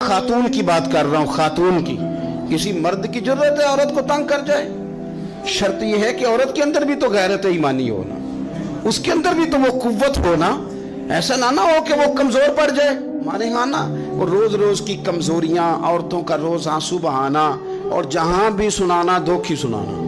खातून की बात कर रहा हूँ, खातून की। किसी मर्द की जरूरत है औरत को तंग कर जाए? शर्त यह है कि औरत के अंदर भी तो गैरत ईमानी हो ना, उसके अंदर भी तो वो कुव्वत हो ना। ऐसा ना हो कि वो कमजोर पड़ जाए। हमारे यहाँ ना वो रोज रोज की कमजोरियां, औरतों का रोज आंसू बहाना और जहां भी सुनाना दुख ही सुनाना।